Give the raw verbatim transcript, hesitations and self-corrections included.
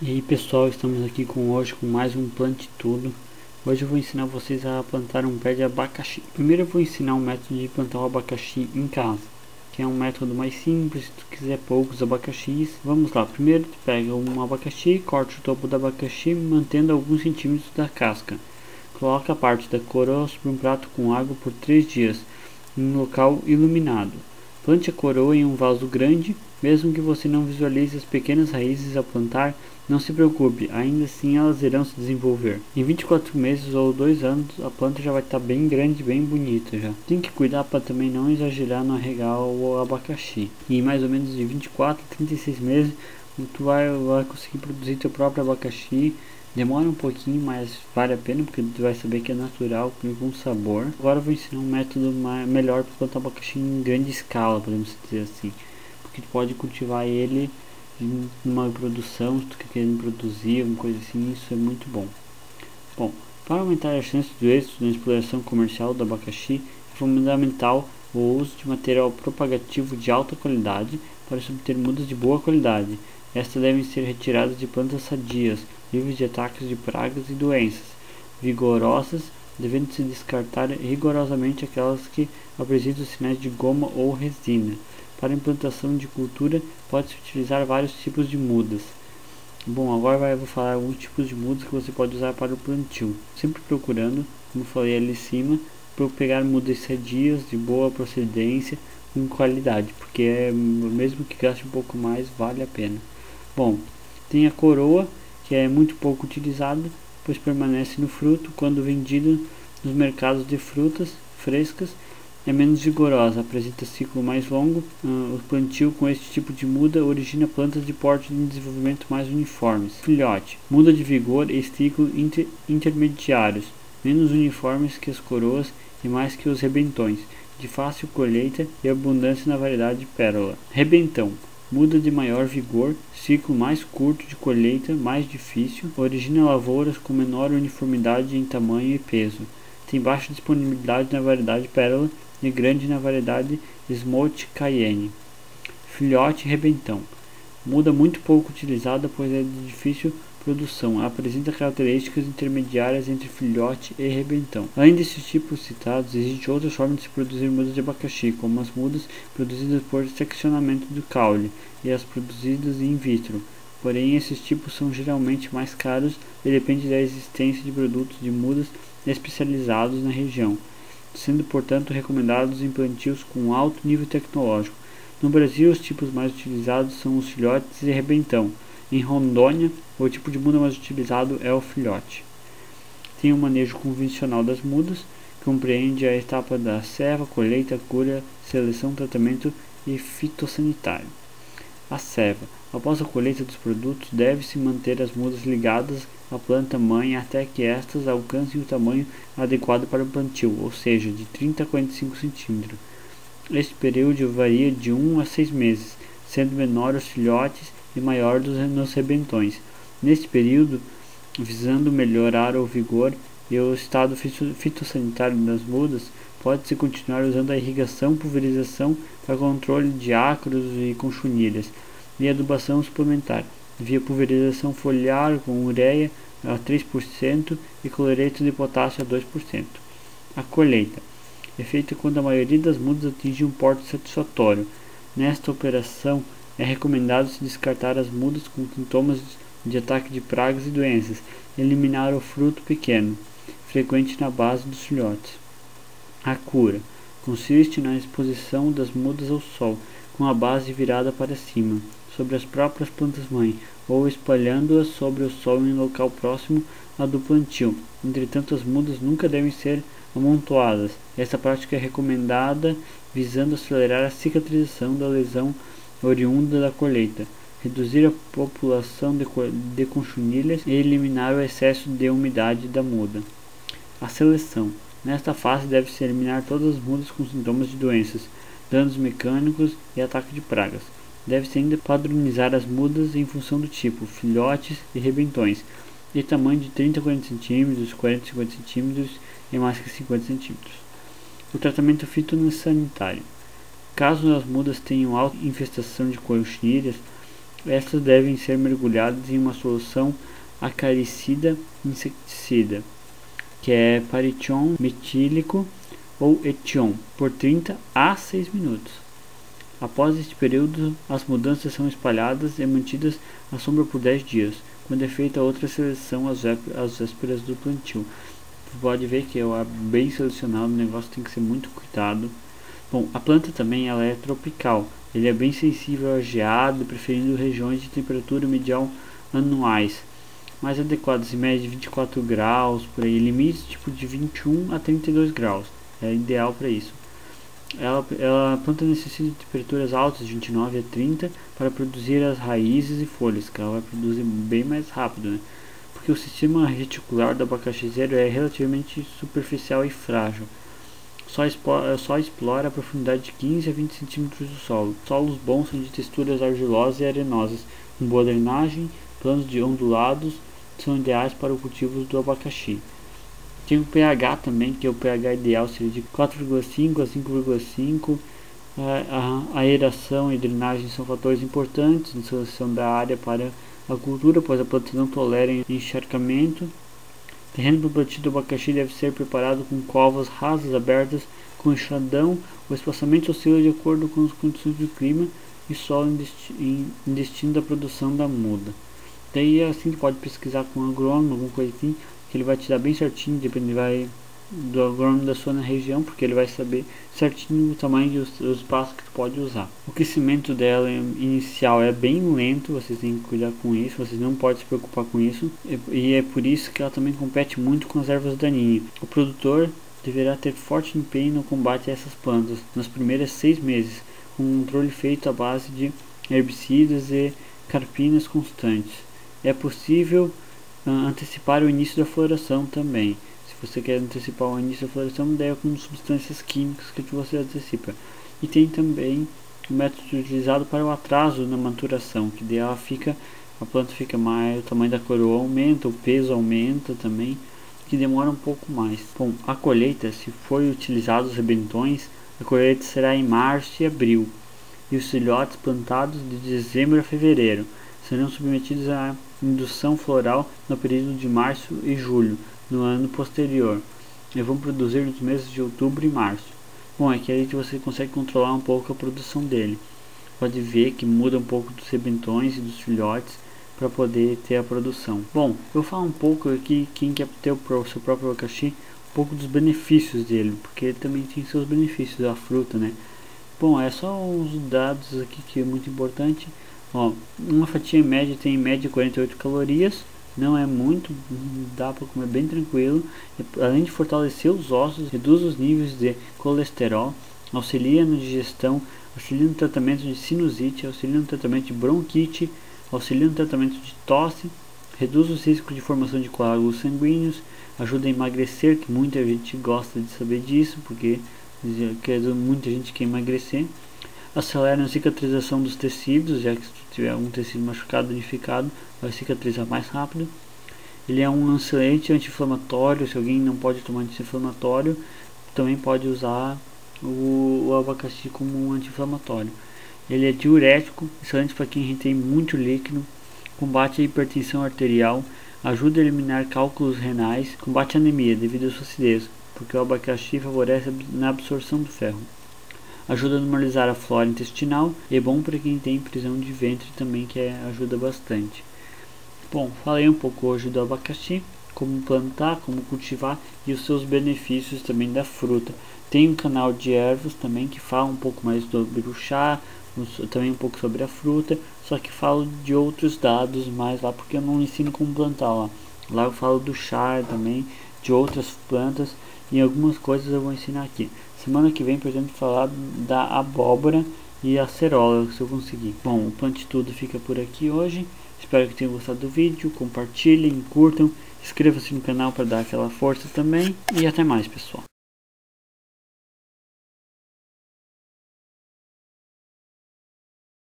E aí pessoal, estamos aqui com hoje com mais um Plante Tudo. Hoje eu vou ensinar vocês a plantar um pé de abacaxi. Primeiro eu vou ensinar um método de plantar o abacaxi em casa, que é um método mais simples. Se tu quiser poucos abacaxis, vamos lá. Primeiro tu pega um abacaxi, corta o topo do abacaxi mantendo alguns centímetros da casca. Coloca a parte da coroa sobre um prato com água por três dias, em um local iluminado. Plante a coroa em um vaso grande. Mesmo que você não visualize as pequenas raízes ao plantar, não se preocupe, ainda assim elas irão se desenvolver. Em vinte e quatro meses ou dois anos, a planta já vai estar bem grande e bem bonita já. Tem que cuidar para também não exagerar no regar o abacaxi. E em mais ou menos de vinte e quatro a trinta e seis meses, tu vai, vai conseguir produzir teu próprio abacaxi. Demora um pouquinho, mas vale a pena, porque tu vai saber que é natural, com bom sabor. Agora eu vou ensinar um método mais, melhor para plantar abacaxi em grande escala, podemos dizer assim. Porque tu pode cultivar ele em uma produção, se tu quer querendo produzir alguma coisa assim, isso é muito bom. Bom, para aumentar as chances de êxito na exploração comercial do abacaxi, é fundamental o uso de material propagativo de alta qualidade para se obter mudas de boa qualidade. Estas devem ser retiradas de plantas sadias, livres de ataques de pragas e doenças, vigorosas, devendo-se descartar rigorosamente aquelas que apresentam sinais de goma ou resina. Para a implantação de cultura, pode-se utilizar vários tipos de mudas. Bom, agora eu vou falar alguns tipos de mudas que você pode usar para o plantio. Sempre procurando, como falei ali em cima, para pegar mudas sadias, de boa procedência, com qualidade, porque é, mesmo que gaste um pouco mais, vale a pena. Bom, tem a coroa, que é muito pouco utilizada, pois permanece no fruto quando vendida nos mercados de frutas frescas. É menos vigorosa, apresenta ciclo mais longo. Uh, o plantio com este tipo de muda origina plantas de porte de desenvolvimento mais uniformes. Filhote, muda de vigor e ciclo inter intermediários, menos uniformes que as coroas e mais que os rebentões, de fácil colheita e abundância na variedade pérola. Rebentão, muda de maior vigor, ciclo mais curto de colheita, mais difícil, origina lavouras com menor uniformidade em tamanho e peso. Tem baixa disponibilidade na variedade pérola e grande na variedade Smooth Cayenne. Filhote rebentão, muda muito pouco utilizada, pois é de difícil produção. Apresenta características intermediárias entre filhote e rebentão. Além desses tipos citados, existem outras formas de se produzir mudas de abacaxi, como as mudas produzidas por seccionamento do caule e as produzidas in vitro. Porém, esses tipos são geralmente mais caros e dependem da existência de produtos de mudas especializados na região, sendo portanto recomendados em plantios com alto nível tecnológico. No Brasil, os tipos mais utilizados são os filhotes e rebentão. Em Rondônia, o tipo de muda mais utilizado é o filhote. Tem o manejo convencional das mudas, que compreende a etapa da ceva, colheita, cura, seleção, tratamento e fitossanitário. A ceva. Após a colheita dos produtos, deve-se manter as mudas ligadas à planta mãe até que estas alcancem o tamanho adequado para o plantio, ou seja, de trinta a quarenta e cinco centímetros. Este período varia de um a seis meses, sendo menor os filhotes e maior dos, nos rebentões. Neste período, visando melhorar o vigor e o estado fitossanitário das mudas, pode-se continuar usando a irrigação, pulverização para controle de ácaros e conchunilhas, e adubação suplementar, via pulverização foliar com ureia a três por cento e cloreto de potássio a dois por cento. A colheita é feita quando a maioria das mudas atinge um porte satisfatório. Nesta operação, é recomendado se descartar as mudas com sintomas de ataque de pragas e doenças, e eliminar o fruto pequeno, frequente na base dos filhotes. A cura consiste na exposição das mudas ao sol, com a base virada para cima, sobre as próprias plantas-mãe, ou espalhando-as sobre o solo em local próximo ao do plantio. Entretanto, as mudas nunca devem ser amontoadas. Esta prática é recomendada visando acelerar a cicatrização da lesão oriunda da colheita, reduzir a população de, de conchunilhas e eliminar o excesso de umidade da muda. A seleção. Nesta fase deve-se eliminar todas as mudas com sintomas de doenças, danos mecânicos e ataque de pragas. Deve-se ainda padronizar as mudas em função do tipo, filhotes e rebentões, e tamanho de trinta a quarenta centímetros, quarenta a cinquenta centímetros e mais que cinquenta centímetros. O tratamento fitossanitário. Caso as mudas tenham alta infestação de conchilhas, Estas devem ser mergulhadas em uma solução acaricida inseticida, que é paration metílico ou etion, por trinta a seis minutos. Após este período, as mudanças são espalhadas e mantidas à sombra por dez dias, quando é feita outra seleção às vésperas do plantio. Você pode ver que é bem selecionado, o negócio tem que ser muito cuidado. Bom, a planta também ela é tropical, ele é bem sensível ao geado, preferindo regiões de temperatura medial anuais, mais adequadas, em média de vinte e quatro graus, por aí, limites tipo de vinte e um a trinta e dois graus, é ideal para isso. Ela, ela, a planta necessita de temperaturas altas, de vinte e nove a trinta, para produzir as raízes e folhas, que ela vai produzir bem mais rápido, né? Porque o sistema reticular do abacaxizeiro é relativamente superficial e frágil. Só explora, só explora a profundidade de quinze a vinte centímetros do solo. Solos bons são de texturas argilosas e arenosas, com boa drenagem, planos de ondulados são ideais para o cultivo do abacaxi. Tem o pH também, que é o pH ideal seria de quatro vírgula cinco a cinco vírgula cinco. A, a aeração e drenagem são fatores importantes na seleção da área para a cultura, pois a planta não tolera encharcamento. O terreno para o plantio do abacaxi deve ser preparado com covas rasas abertas com enxadão. O espaçamento oscila de acordo com as condições do clima e solo em, desti em, em destino da produção da muda. Daí assim pode pesquisar com um agrônomo, alguma coisa assim, que ele vai te dar bem certinho, depende vai do agrônomo da sua região, porque ele vai saber certinho o tamanho e os, os espaços que tu pode usar. O crescimento dela inicial é bem lento, vocês têm que cuidar com isso, vocês não podem se preocupar com isso, e é por isso que ela também compete muito com as ervas daninhas. O produtor deverá ter forte empenho no combate a essas plantas nas primeiras seis meses, com um controle feito à base de herbicidas e carpinas constantes. É possível uh, antecipar o início da floração também. Se você quer antecipar o início da floração, daí é com substâncias químicas que você antecipa. E tem também o método utilizado para o atraso na maturação, que daí ela fica, a planta fica mais, o tamanho da coroa aumenta, o peso aumenta também, que demora um pouco mais. Bom, a colheita, se for utilizado os rebentões, a colheita será em março e abril, e os filhotes plantados de dezembro a fevereiro serão submetidos à indução floral no período de março e julho no ano posterior, e vão produzir nos meses de outubro e março. Bom, é que aí você consegue controlar um pouco a produção dele. Pode ver que muda um pouco dos rebentões e dos filhotes para poder ter a produção. Bom, eu vou falar um pouco aqui, quem quer ter o seu próprio abacaxi, um pouco dos benefícios dele, porque ele também tem seus benefícios, a fruta, né? Bom, é só uns dados aqui que é muito importante. Ó, uma fatia em média tem em média quarenta e oito calorias, não é muito, dá para comer bem tranquilo. Além de fortalecer os ossos, reduz os níveis de colesterol, auxilia na digestão, auxilia no tratamento de sinusite, auxilia no tratamento de bronquite, auxilia no tratamento de tosse, reduz os riscos de formação de coágulos sanguíneos, ajuda a emagrecer, que muita gente gosta de saber disso, porque muita gente quer emagrecer. Acelera a cicatrização dos tecidos, já que se tu tiver algum tecido machucado, danificado, vai cicatrizar mais rápido. Ele é um excelente anti-inflamatório, se alguém não pode tomar anti-inflamatório, também pode usar o, o abacaxi como um anti-inflamatório. Ele é diurético, excelente para quem retém muito líquido, combate a hipertensão arterial, ajuda a eliminar cálculos renais, combate a anemia devido à sua acidez, porque o abacaxi favorece na absorção do ferro. Ajuda a normalizar a flora intestinal e é bom para quem tem prisão de ventre também, que é, ajuda bastante. Bom, falei um pouco hoje do abacaxi, como plantar, como cultivar e os seus benefícios também da fruta. Tem um canal de ervas também que fala um pouco mais sobre o chá, também um pouco sobre a fruta, só que falo de outros dados mais lá, porque eu não ensino como plantar lá. Lá eu falo do chá também, de outras plantas, e algumas coisas eu vou ensinar aqui. Semana que vem pretendo falar da abóbora e acerola, se eu conseguir. Bom, o Plante Tudo fica por aqui hoje. Espero que tenham gostado do vídeo. Compartilhem, curtam, inscrevam-se no canal para dar aquela força também. E até mais, pessoal.